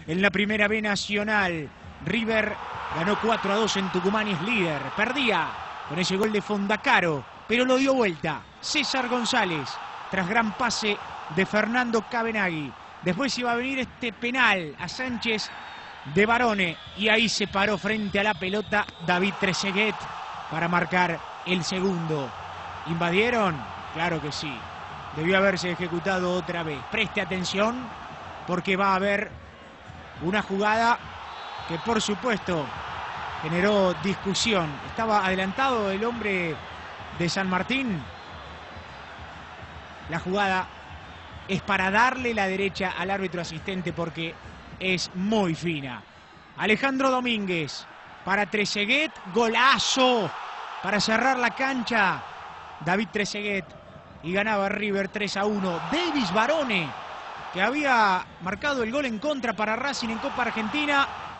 en la Primera B Nacional. River ganó 4-2 en Tucumán y es líder. Perdía con ese gol de Fondacaro, pero lo dio vuelta César González tras gran pase de Fernando Cabenagui. Después iba a venir este penal a Sánchez de Barone y ahí se paró frente a la pelota David Trezeguet para marcar el segundo. ¿Invadieron? Claro que sí. Debió haberse ejecutado otra vez. Preste atención porque va a haber una jugada que por supuesto generó discusión. Estaba adelantado el hombre de San Martín. La jugada es para darle la derecha al árbitro asistente porque es muy fina. Alejandro Domínguez para Trezeguet, golazo para cerrar la cancha. David Trezeguet y ganaba River 3-1. Davis Barone, que había marcado el gol en contra para Racing en Copa Argentina,